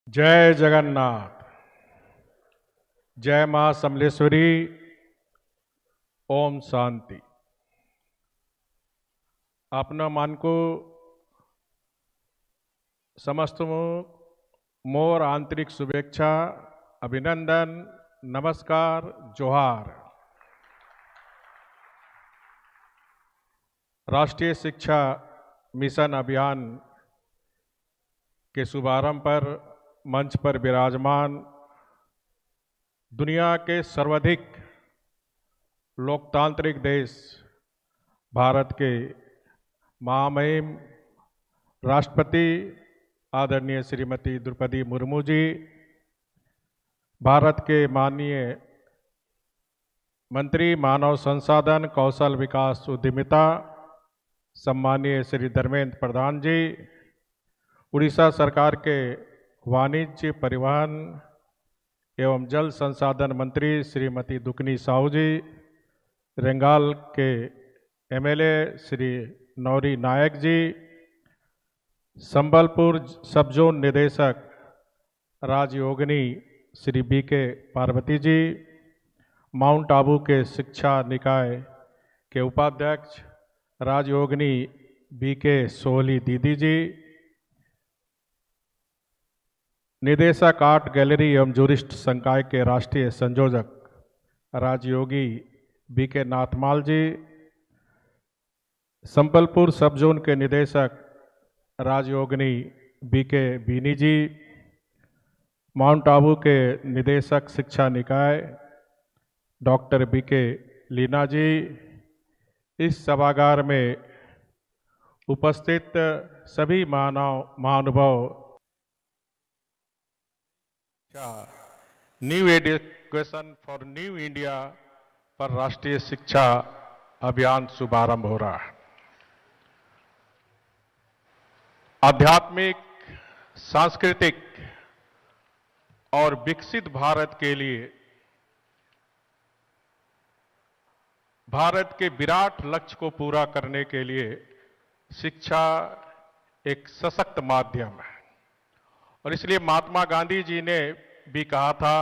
जय जगन्नाथ। जय मां समलेश्वरी। ओम शांति। अपना मन को समस्त मोर आंतरिक शुभेच्छा, अभिनंदन, नमस्कार, जोहार। राष्ट्रीय शिक्षा मिशन अभियान के शुभारंभ पर मंच पर विराजमान दुनिया के सर्वाधिक लोकतांत्रिक देश भारत के महामहिम राष्ट्रपति आदरणीय श्रीमती द्रौपदी मुर्मू जी, भारत के माननीय मंत्री मानव संसाधन कौशल विकास उद्यमिता सम्मानीय श्री धर्मेंद्र प्रधान जी, उड़ीसा सरकार के वाणिज्य परिवहन एवं जल संसाधन मंत्री श्रीमती दुकनी साहू जी, रेंगाल के MLA Shri Nauri Nayak ji, Sambalpur sub zone निदेशक राजयोगिनी श्री बीके पार्वती जी, माउंट आबू के शिक्षा निकाय के उपाध्यक्ष राजयोगिनी बीके सोहली दीदी जी, निदेशक आर्ट गैलरी एवं जूरिस्ट संकाय के राष्ट्रीय संयोजक राजयोगी बीके नाथमाल जी, संबलपुर सब जोन के निदेशक राजयोगिनी बीके बीनी जी, माउंट आबू के निदेशक शिक्षा निकाय डॉक्टर बीके लीना जी, इस सभागार में उपस्थित सभी महानुभाव, new education for new India पर राष्ट्रीय शिक्षा अभियान शुभारंभ हो रहा है। आध्यात्मिक, सांस्कृतिक और विकसित भारत के लिए भारत के विराट लक्ष्य को पूरा करने के लिए शिक्षा एक सशक्त माध्यम है और इसलिए महात्मा गांधी जी ने भी कहा था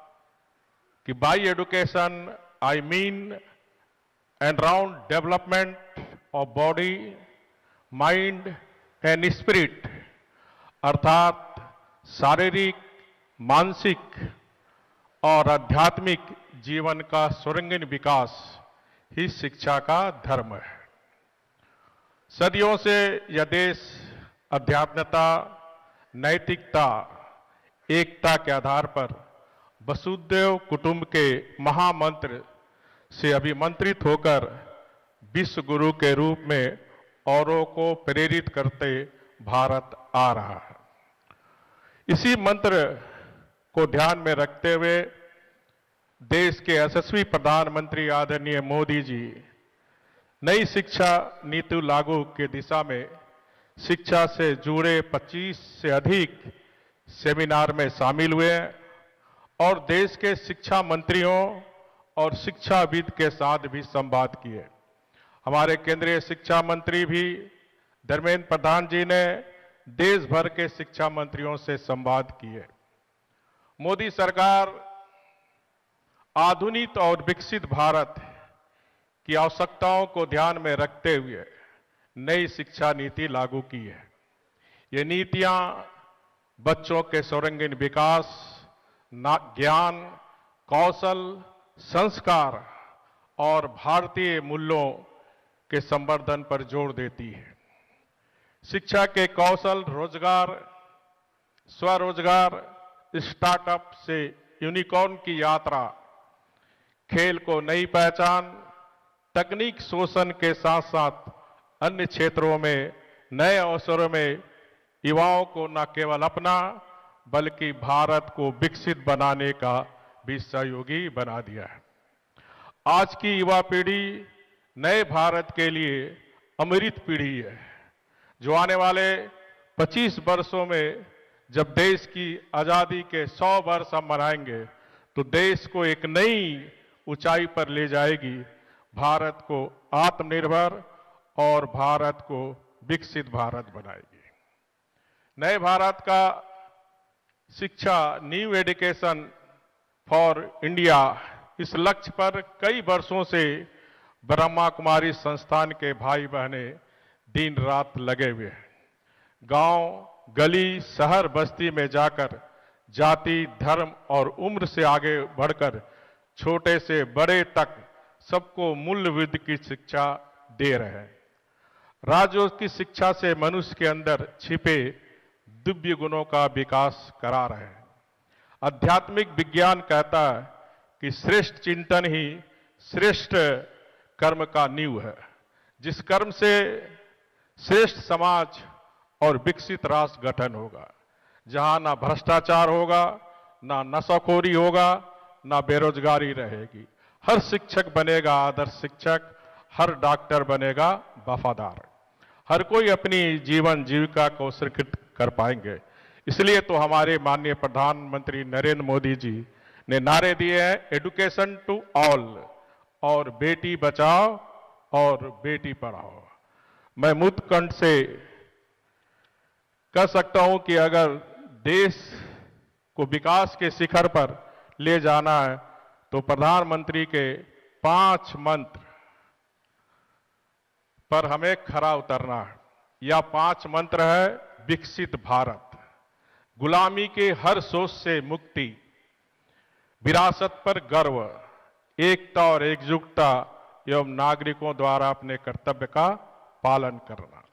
कि बाय एजुकेशन आई मीन एंड round development of body, mind and spirit, अर्थात शारीरिक, मानसिक और आध्यात्मिक जीवन का सर्वांगीण विकास ही शिक्षा का धर्म है। सदियों से यह देश अध्यात्मता, नैतिकता, एकता के आधार पर वसुधैव कुटुंब के महामंत्र से अभिमंत्रित होकर विश्व गुरु के रूप में औरों को प्रेरित करते भारत आ रहा है। इसी मंत्र को ध्यान में रखते हुए देश के यशस्वी प्रधानमंत्री आदरणीय मोदी जी नई शिक्षा नीति लागू की दिशा में शिक्षा से जुड़े 25 से अधिक सेमिनार में शामिल हुए और देश के शिक्षा मंत्रियों और शिक्षाविद के साथ भी संवाद किए। हमारे केंद्रीय शिक्षा मंत्री भी धर्मेंद्र प्रधान जी ने देश भर के शिक्षा मंत्रियों से संवाद किए। मोदी सरकार आधुनिक और विकसित भारत की आवश्यकताओं को ध्यान में रखते हुए नई शिक्षा नीति लागू की है। ये नीतियां बच्चों के सर्वांगीण विकास, ज्ञान, कौशल, संस्कार और भारतीय मूल्यों के संवर्धन पर जोर देती है। शिक्षा के कौशल, रोजगार, स्वरोजगार, स्टार्टअप से यूनिकॉर्न की यात्रा, खेल को नई पहचान, तकनीक शोषण के साथ साथ अन्य क्षेत्रों में नए अवसरों में युवाओं को न केवल अपना बल्कि भारत को विकसित बनाने का भी सहयोगी बना दिया है। आज की युवा पीढ़ी नए भारत के लिए अमृत पीढ़ी है, जो आने वाले 25 वर्षों में जब देश की आजादी के 100 वर्ष हम मनाएंगे तो देश को एक नई ऊंचाई पर ले जाएगी, भारत को आत्मनिर्भर और भारत को विकसित भारत बनाएगी। नए भारत का शिक्षा न्यू एजुकेशन फॉर इंडिया, इस लक्ष्य पर कई वर्षों से ब्रह्मा कुमारी संस्थान के भाई बहने दिन रात लगे हुए हैं। गांव, गली, शहर, बस्ती में जाकर जाति, धर्म और उम्र से आगे बढ़कर छोटे से बड़े तक सबको मूल्यवृद्धि की शिक्षा दे रहे हैं। राजयोग की शिक्षा से मनुष्य के अंदर छिपे दिव्य गुणों का विकास करा रहे हैं। आध्यात्मिक विज्ञान कहता है कि श्रेष्ठ चिंतन ही श्रेष्ठ कर्म का नींव है, जिस कर्म से श्रेष्ठ समाज और विकसित राष्ट्र गठन होगा, जहां ना भ्रष्टाचार होगा, ना नशाखोरी होगा, ना बेरोजगारी रहेगी। हर शिक्षक बनेगा आदर्श शिक्षक, हर डॉक्टर बनेगा वफादार, हर कोई अपनी जीवन जीविका को सुरक्षित कर पाएंगे। इसलिए तो हमारे माननीय प्रधानमंत्री नरेंद्र मोदी जी ने नारे दिए हैं, एजुकेशन टू ऑल, और बेटी बचाओ और बेटी पढ़ाओ। मैं मुक्त कंठ से कह सकता हूं कि अगर देश को विकास के शिखर पर ले जाना है तो प्रधानमंत्री के 5 मंत्र पर हमें खरा उतरना है। यह 5 मंत्र है: विकसित भारत, गुलामी के हर सोच से मुक्ति, विरासत पर गर्व, एकता और एकजुटता एवं नागरिकों द्वारा अपने कर्तव्य का पालन करना।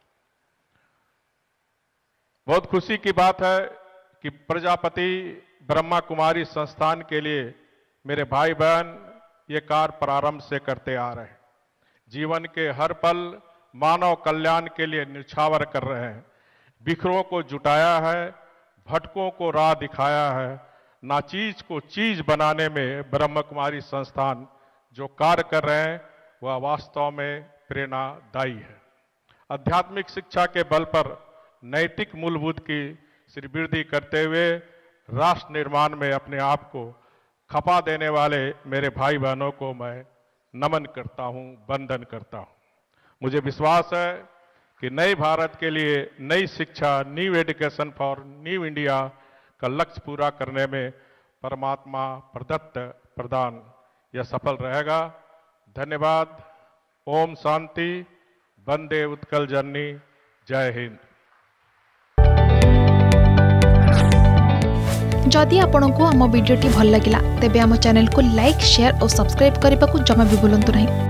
बहुत खुशी की बात है कि प्रजापति ब्रह्मा कुमारी संस्थान के लिए मेरे भाई बहन ये कार्य प्रारंभ से करते आ रहे हैं। जीवन के हर पल मानव कल्याण के लिए न्यौछावर कर रहे हैं। बिखरों को जुटाया है, भटकों को राह दिखाया है। नाचीज को चीज बनाने में ब्रह्म कुमारी संस्थान जो कार्य कर रहे हैं वह वास्तव में प्रेरणादायी है। आध्यात्मिक शिक्षा के बल पर नैतिक मूलभूत की श्रीवृद्धि करते हुए राष्ट्र निर्माण में अपने आप को खपा देने वाले मेरे भाई बहनों को मैं नमन करता हूं, वंदन करता हूं। मुझे विश्वास है कि नए भारत के लिए नई शिक्षा, new education for new India का लक्ष्य पूरा करने में परमात्मा प्रदत्त प्रदान यह सफल रहेगा। धन्यवाद। ओम शांति। वंदे उत्कल जननी। जय हिंद। जदि आपंक आम भिडी भल लगा तेब आम चैनल को लाइक, शेयर और सब्सक्राइब करने को जमा भी भूलु नहीं।